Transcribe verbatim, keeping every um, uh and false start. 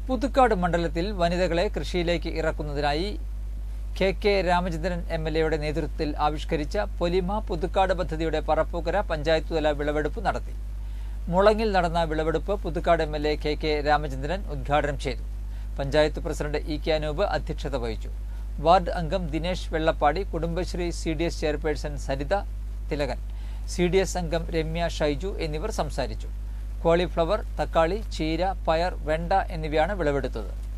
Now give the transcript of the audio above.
പുതുക്കാട് മണ്ഡലത്തിൽ വനിതകളെ കൃഷിയിലേക്ക് ഇറക്കുന്നതിനായി K K Ramachandran M L എയുടെ നേതൃത്വത്തിൽ ആവിഷ്കരിച്ച പൊലിമ പുതുക്കാട് പദ്ധതിയുടെ പറപ്പൂക്കര പഞ്ചായത്ത് തല വിളവെടുപ്പ് നടത്തി. മുളങ്ങിൽ നടന്ന വിളവെടുപ്പ് Puthukkad M L A K K Ramachandran ഉദ്ഘാടനം ചെയ്തു. Panchayat president E K Anoop അധ്യക്ഷത വഹിച്ചു. വാർഡ് അംഗം Dinesh Vellappadi, Kudumbashree C D S chairperson Saritha Thilakan, C D S അംഗം രമ്യ ഷൈജു എന്നിവർ സംസാരിച്ചു. കോളിഫ്ലവർ, തക്കാളി, ചീര, പയർ, വെണ്ട എന്നിവയാണ് വിളവെടുത്തത്.